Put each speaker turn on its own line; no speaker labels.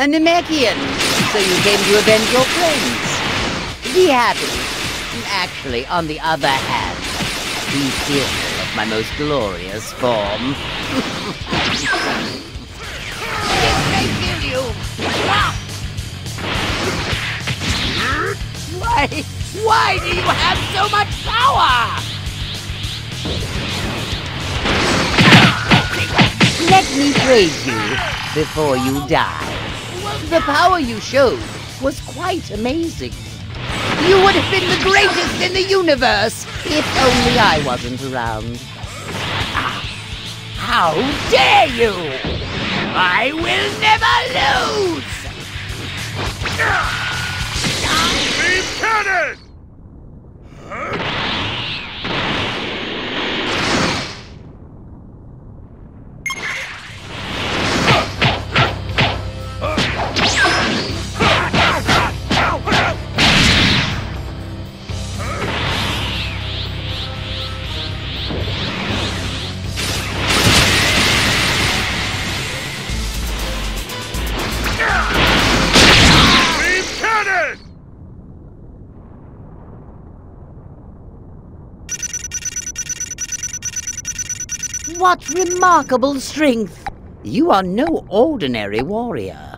A Namekian, so you came to avenge your friends. Be happy. Actually, on the other hand, be fearful of my most glorious form. It may kill you! Why do you have so much power? Let me praise you before you die. The power you showed was quite amazing. You would have been the greatest in the universe if only I wasn't around. How dare you! I will never lose!
Beam cannon!
What remarkable strength! You are no ordinary warrior.